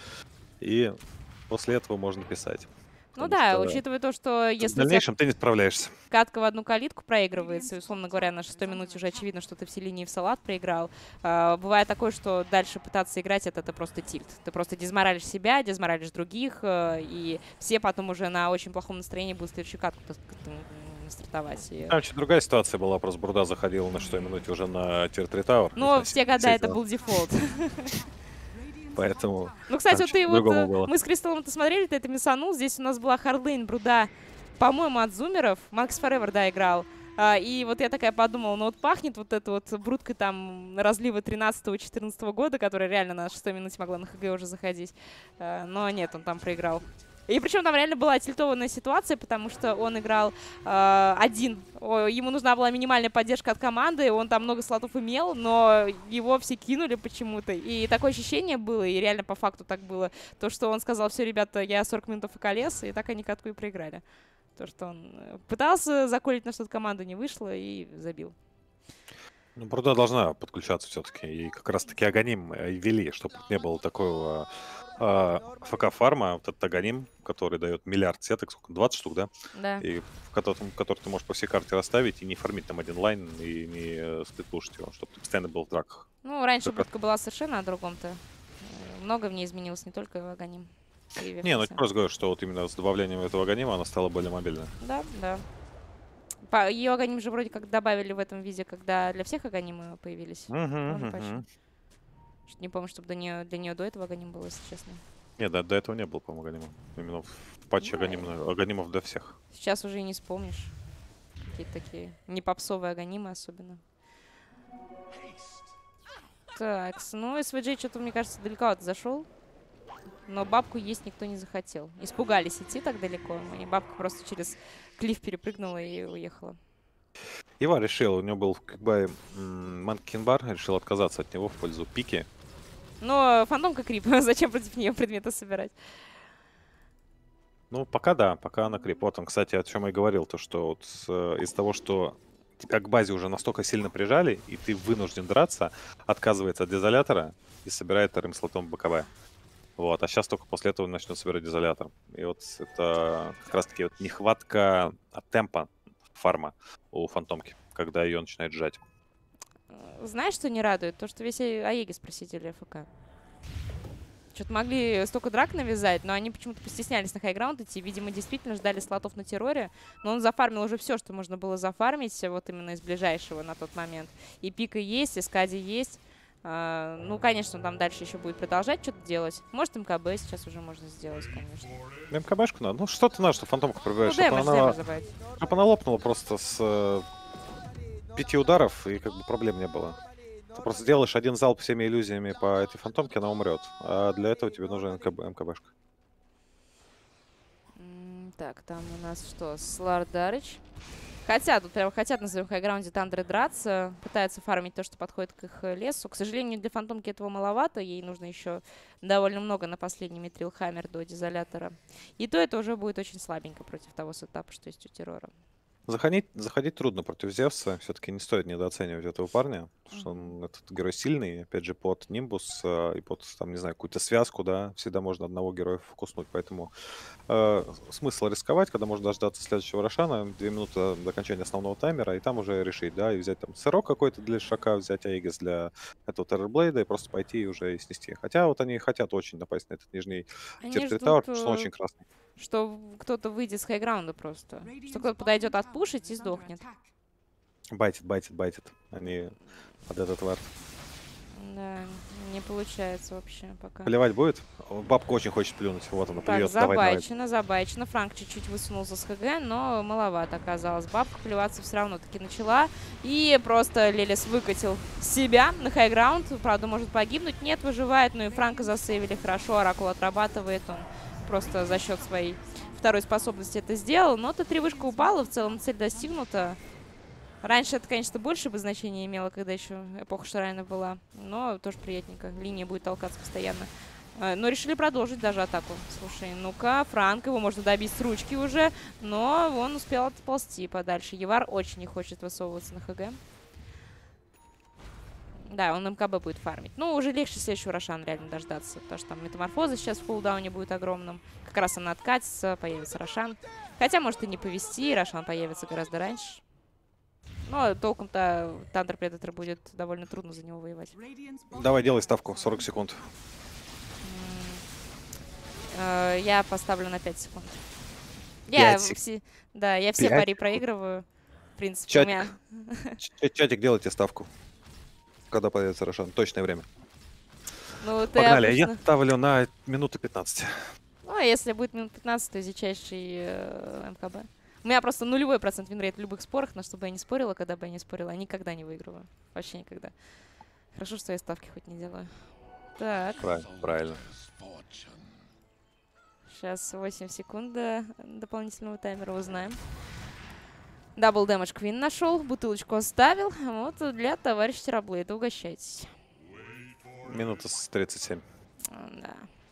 И после этого можно писать. Ну да, учитывая то, что если в дальнейшем ты не справляешься. Катка в одну калитку проигрывается, и, условно говоря, на 6-й минуте уже очевидно, что ты все линии в салат проиграл. Бывает такое, что дальше пытаться играть это просто тильт. Ты просто дезморалишь себя, дезморалишь других, и все потом уже на очень плохом настроении будут следующую катку стартовать. Там чуть другая ситуация была, просто Бурда заходила на 6-й минуте уже на тир-3 Тауэр. Но в те года это был дефолт. Поэтому... Ну, кстати, вот ты мы с Кристаллом-то смотрели, ты это миссанул. Здесь у нас была хардлейн Бруда, по-моему, от зумеров. Макс Форевер, да, играл. И вот я такая подумала, ну вот пахнет вот эта вот брудкой там разлива 13-14 года, которая реально на 6-й минуте могла на ХГ уже заходить. Но нет, он там проиграл. И причем там реально была тильтованная ситуация, потому что он играл один. Ему нужна была минимальная поддержка от команды, он там много слотов имел, но его все кинули почему-то. И такое ощущение было, и реально по факту так было, то, что он сказал: все, ребята, я 40 минут ФК-лес, и так они катку и проиграли. То, что он пытался заколить на что-то команду, не вышло, и забил. Ну, Бруда должна подключаться все-таки, и как раз-таки Аганим ввели, чтобы не было такого... ФК-фарма, вот этот Аганим, который дает миллиард сеток, сколько, 20 штук, да? Да. И который ты можешь по всей карте расставить и не фармить там один лайн, и не сплитпушить его, чтобы ты постоянно был в драках. Ну, раньше будка была совершенно о другом-то. Много в ней изменилось, не только Аганим. Не, ну я просто говорю, что вот именно с добавлением этого Аганима она стала более мобильной. Да, да. Ее Аганим же вроде как добавили в этом виде, когда для всех Аганимы появились. Не помню, чтобы для нее до этого Аганим был, если честно. Нет, до этого не было, по-моему, Аганима. Именно в патче Аганимов для всех. Сейчас уже и не вспомнишь. Какие-то такие не попсовые аганимы особенно. Так, ну СВГ что-то, мне кажется, далековато зашел. Но бабку есть никто не захотел. Испугались идти так далеко. И бабка просто через клифф перепрыгнула и уехала. Ива решил, у него был как бы Манкинбар, решил отказаться от него в пользу пики. Но фантомка крип. Зачем против нее предметы собирать? Ну, пока да, пока она крип. Вот он, кстати, о чем я и говорил, то что вот из того, что тебя к базе уже настолько сильно прижали, и ты вынужден драться, отказывается от дезолятора и собирает вторым слотом БКБ. Вот, а сейчас только после этого начнет собирать дезолятор. И вот это как раз-таки вот нехватка темпа фарма у фантомки, когда ее начинает сжать. Знаешь, что не радует? То, что весь Аегис просидели АФК. Что-то могли столько драк навязать, но они почему-то постеснялись на хайграунд идти. Видимо, действительно ждали слотов на терроре. Но он зафармил уже все, что можно было зафармить, вот именно из ближайшего на тот момент. И пика есть, и скади есть. Ну, конечно, там дальше еще будет продолжать что-то делать. Может, МКБ сейчас уже можно сделать, конечно. МКБшку надо. Ну, что-то надо, чтобы фантомку пробивать, Ну, чтобы забавить. она лопнула просто с 5 ударов, и как бы проблем не было. Ты просто делаешь один залп всеми иллюзиями по этой фантомке, она умрет. А для этого тебе нужен МКБшка. Так, там у нас что? Слардарыч. Хотят, тут прям хотят на своем хайграунде Тандры драться. Пытаются фармить то, что подходит к их лесу. К сожалению, для фантомки этого маловато. Ей нужно еще довольно много на последний Митрилхаммер до дезолятора. И то это уже будет очень слабенько против того сетапа, что есть у террора. Заходить трудно против Зевса. Все-таки не стоит недооценивать этого парня. Потому что он, этот герой сильный. Опять же, под Нимбус и под, там, не знаю, какую-то связку, да, всегда можно одного героя фокуснуть. Поэтому смысл рисковать, когда можно дождаться следующего Рошана, 2 минуты до окончания основного таймера, и там уже решить, да, и взять там сырок какой-то для Шака, взять Аегис для этого Террорблейда и просто пойти и уже и снести. Хотя вот они хотят очень напасть на этот нижний Тир-3 Тауэр, потому что он очень красный. Что кто-то выйдет с хайграунда просто. Что кто-то подойдет отпушить и сдохнет. Байтит. Они под этот вард. Да, не получается вообще пока. Плевать будет? Бабка очень хочет плюнуть. Вот она плюет. Так, забайчено. Франк чуть-чуть высунулся с ХГ, но маловато оказалось. Бабка плеваться все равно таки начала. И просто Лелис выкатил себя на хайграунд. Правда, может погибнуть. Нет, выживает. Ну и Франка засейвили хорошо. Оракул отрабатывает. Он просто за счет своей второй способности это сделал. Но Т3 вышка упала. В целом цель достигнута. Раньше это, конечно, больше бы значения имело, когда еще эпоха Шрайна была. Но тоже приятненько. Линия будет толкаться постоянно. Но решили продолжить даже атаку. Слушай, ну-ка, Франк, его можно добить с ручки уже. Но он успел отползти подальше. Евар очень не хочет высовываться на ХГ. Да, он МКБ будет фармить. Ну, уже легче следующего Рошана реально дождаться. Потому что там метаморфоза сейчас в кулдауне будет огромным. Как раз она откатится, появится Рошан. Хотя может и не повезти, Рошан появится гораздо раньше. Но толком-то Тандер Предатор будет довольно трудно за него воевать. Давай, делай ставку, 40 секунд. Я поставлю на 5 секунд. Я все пари проигрываю. В принципе, у меня... Чатик, делайте ставку. Когда появится Рошан. Точное время. Ну, Погнали, обычно... я ставлю на минуту 15. Ну, а если будет минут 15, то изичайший МКБ. У меня просто нулевой процент винрейт в любых спорах, но чтобы я не спорила, когда бы я не спорила, я никогда не выигрываю. Вообще никогда. Хорошо, что я ставки хоть не делаю. Так. Правильно. Сейчас 8 секунд до дополнительного таймера узнаем. Дабл дэмэдж Квин нашел, бутылочку оставил. Вот для товарища Террорблейда. Угощайтесь. Минута с 37. Да.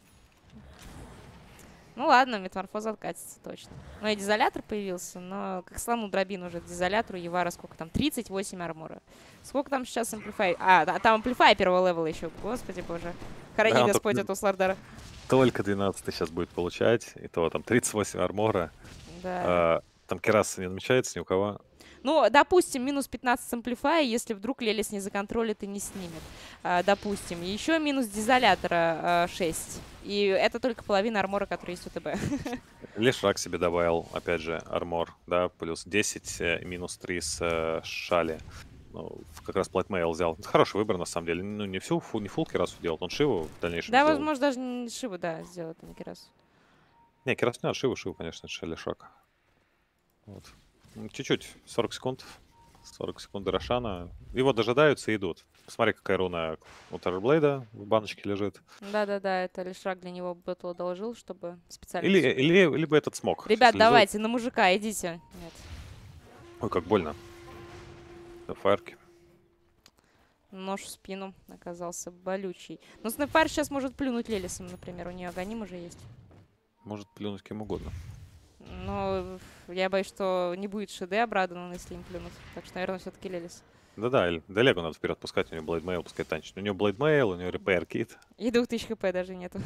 Ну ладно, метаморфоза откатится точно. Ну и дезолятор появился, но как слону дробину уже к дезолятору. Евара сколько там? 38 армора. Сколько там сейчас амплифай? Там амплифай первого левела еще. Господи боже. Храни Господь эту Слардара. Только 12 сейчас будет получать. И то там 38 армора. Да. Там кераса не намечается ни у кого. Ну, допустим, минус 15 с амплифая, если вдруг Лелис не законтролит и не снимет. Допустим. Еще минус дезолятора 6. И это только половина армора, который есть у ТБ. Лешак себе добавил, опять же, армор, да, плюс 10, минус 3 с шали. Ну, как раз Blackmail взял. Это хороший выбор, на самом деле. Ну, не фулл Кирасу делал, он Шиву в дальнейшем Да, сделал. возможно, даже не Шиву, да, сделать, а не Кирасу. Не, Кирасу не надо, Шиву, конечно, это Лешак. Вот. Ну, чуть-чуть, 40 секунд. 40 секунд до Рошана. Его дожидаются и идут. Посмотри, какая руна у Террорблейда в баночке лежит. Да-да-да, это Лишрак для него Бэтл одолжил, чтобы специально... Либо этот смог. Ребят, Сейчас давайте, на мужика идите. Нет. Ой, как больно. На фаерке. Нож в спину оказался болючий. Но Снэпфайр сейчас может плюнуть Лелисом, например. У нее Аганим уже есть. Может плюнуть кем угодно. Но я боюсь, что не будет ШД обрадован, если им плюнут. Так что, наверное, все-таки Лелис. Да-да, Делегу надо вперед пускать, у него Блейдмейл пускай танчит. У него Блейдмейл, у него Repair Kit. И 2000 хп даже нету.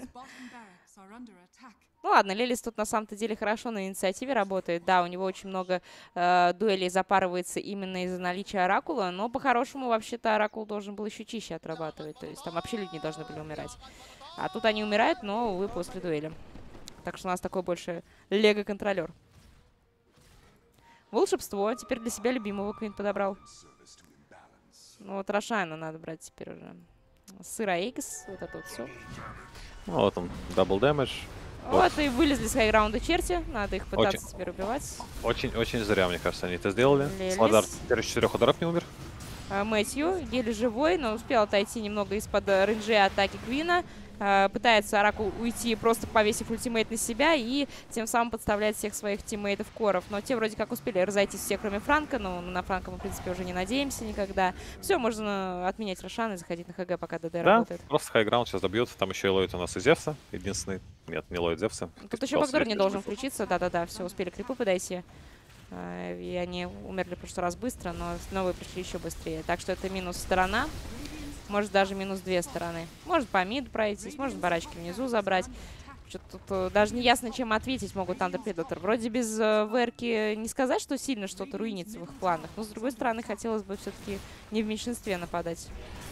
Ну ладно, Лелис тут на самом-то деле хорошо на инициативе работает. Да, у него очень много дуэлей запарывается именно из-за наличия Оракула, но по-хорошему вообще-то Оракул должен был еще чище отрабатывать. То есть там вообще люди не должны были умирать. А тут они умирают, но, увы, после дуэли. Так что у нас такой больше лего-контролер. Волшебство. Теперь для себя любимого Квин подобрал. Ну вот Рошана надо брать теперь уже. Сыра Экс, вот это вот все. Ну, вот он, дабл дэмэдж. Вот и вылезли с хайграунда черти. Надо их пытаться теперь убивать. Очень зря, мне кажется, они это сделали. Лелис. Сладар теперь из 4 ударов не умер. Мэтью, еле живой, но успел отойти немного из-под рейнджа атаки Квина. Пытается Оракул уйти, просто повесив ультимейт на себя и тем самым подставлять всех своих тиммейтов коров. Но те вроде как успели разойтись все, кроме Франка, но на Франка мы, в принципе, уже не надеемся никогда. Все, можно отменять Рошан и заходить на ХГ, пока ДД работает. Просто хайграунд сейчас добьет. Там еще и ловит у нас и Зевса. Единственный. Нет, не ловит Зевса. Тут еще Багдор не должен включиться. Да-да-да, все, успели крипы подойти. И они умерли в прошлый раз быстро, но новые пришли еще быстрее. Так что это минус сторона. Может, даже минус 2 стороны. Может, по мид пройтись, может, барачки внизу забрать. Что-то тут даже не ясно, чем ответить могут Thunder Predator. Вроде без верки не сказать, что сильно что-то руинится в их планах. Но, с другой стороны, хотелось бы все-таки не в меньшинстве нападать.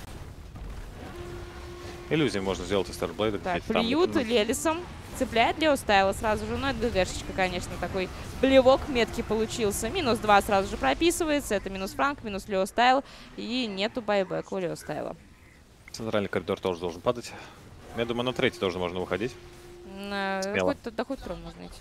Иллюзии можно сделать из Террорблейда. Так, плюют Лелисом. Цепляет Лео Стайла сразу же. Ну, это ГГшечка, конечно, такой блевок меткий получился. Минус 2 сразу же прописывается. Это минус Франк, минус Лео Стайл. И нету байбека у Лео Стайла. Центральный коридор тоже должен падать. Я думаю, на третий тоже можно выходить. Да хоть трон можно идти.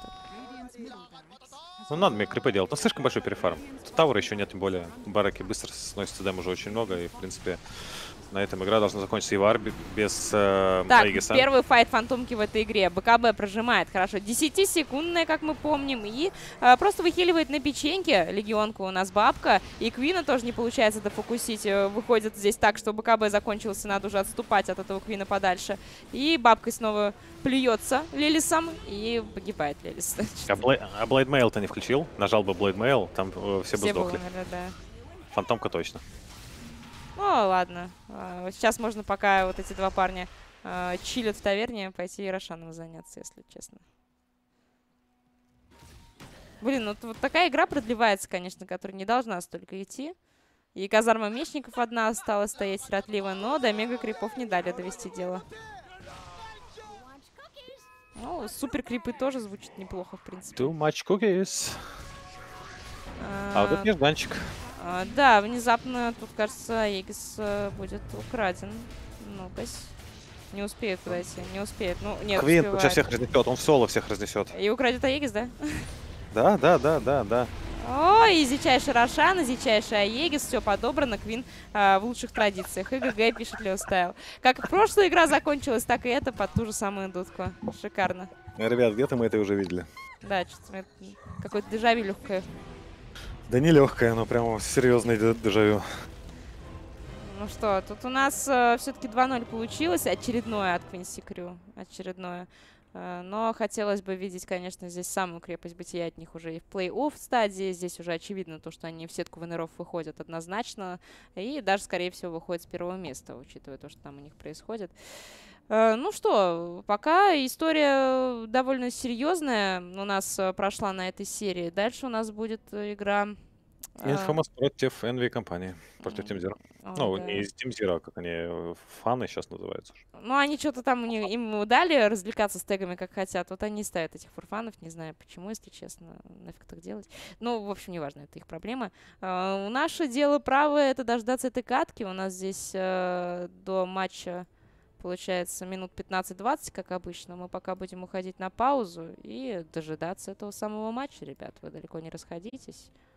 Ну, надо мне крипы делать. Но слишком большой перефарм. Таура еще нет, тем более. Бараки быстро сносится дэм уже очень много. И, в принципе, на этом игра должна закончиться и Ивар без Так, Аигиса. Первый файт Фантомки в этой игре. БКБ прожимает хорошо. 10-секундная, как мы помним. И просто выхиливает на печеньке легионку у нас бабка. И Квина тоже не получается дофокусить. Выходит здесь так, что БКБ закончился. Надо уже отступать от этого Квина подальше. И бабкой снова плюется Лелисом. И погибает Лелис. А Блейдмейл-то не включил. Нажал бы Блейдмейл, там все бы сдохли. Да. Фантомка точно. Ну, ладно. Сейчас можно, пока вот эти два парня чилят в таверне, пойти и Рошаном заняться, если честно. Блин, вот такая игра продлевается, конечно, которая не должна столько идти. И казарма мечников одна осталась стоять сиротливо, но до мега-крипов не дали довести дело. Ну, супер-крипы тоже звучат неплохо, в принципе. Too much cookies. А вот это нежданчик. Да, внезапно тут, кажется, Аегис будет украден. Ну-кась. Не успеет подойти, не успеет. Ну, нет, Квин сейчас всех разнесет, он в соло всех разнесет. И украдет Аегис, да? Да. Ой, изичайший Рошан, изичайший Аегис, все подобрано, Квин в лучших традициях. И ГГ пишет Лео Стайл. Как прошлая игра закончилась, так и эта под ту же самую дудку. Шикарно. Ребят, где-то мы это уже видели. Да, что-то какое-то дежавю легкое. Да не легкое, но прямо серьезное дежавю. Ну что, тут у нас все-таки 2-0 получилось. Очередное от Quincy Crew. Очередное. Но хотелось бы видеть, конечно, здесь самую крепость бытия от них уже и в плей-офф стадии. Здесь уже очевидно то, что они в сетку венеров выходят однозначно. И даже, скорее всего, выходят с первого места, учитывая то, что там у них происходит. Ну что, пока история довольно серьезная у нас прошла на этой серии. Дальше у нас будет игра Infamous против Envy компании, против Team м, Zero. Ой, Ну, не да. из Team Zero, как они, фаны сейчас называются. Ну, они что-то там, им дали развлекаться с тегами, как хотят. Вот они и ставят этих фурфанов, не знаю почему, если честно, нафиг так делать. Ну, в общем, неважно, это их проблема. Наше дело правое — это дождаться этой катки. У нас здесь до матча, получается, минут 15-20, как обычно. Мы пока будем уходить на паузу и дожидаться этого самого матча, ребят. Вы далеко не расходитесь.